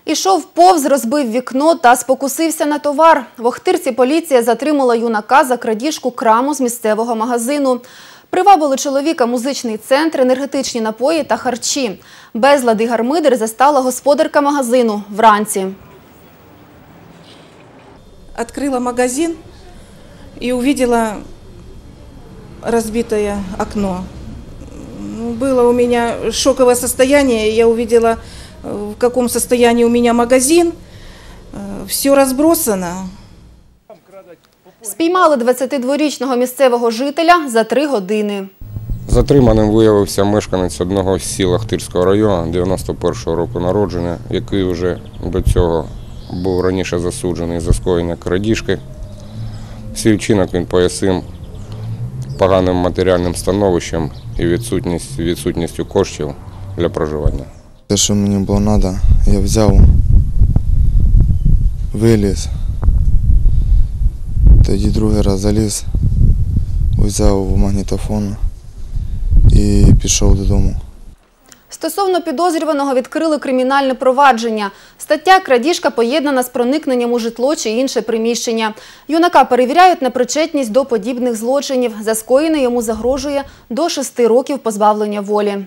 Ішов повз, розбив вікно та спокусився на товар. В Охтирці поліція затримала юнака за крадіжку краму з місцевого магазину. Привабили чоловіка музичний центр, енергетичні напої та харчі. Безлад і гармидер застала господарка магазину вранці. Открыла магазин и увидела разбитое окно. Было у меня шоковое состояние, я увидела, в каком состоянии у меня магазин, все разбросано. Спіймали 22-річного місцевого жителя за 3 години. Затриманим виявився мешканець одного з сіл Охтирського району, 91-го року народження, який вже до цього був раніше засуджений за скоєння крадіжки. Свій вчинок він пояснив поганим матеріальним становищем і відсутністю коштів для проживання. Те, що мені було треба, я взяв, виліз, тоді другий раз заліз, взяв магнітофон і пішов додому. Стосовно підозрюваного відкрили кримінальне провадження. Стаття «Крадіжка» поєднана з проникненням у житло чи інше приміщення. Юнака перевіряють на причетність до подібних злочинів. За скоєне йому загрожує до 6 років позбавлення волі.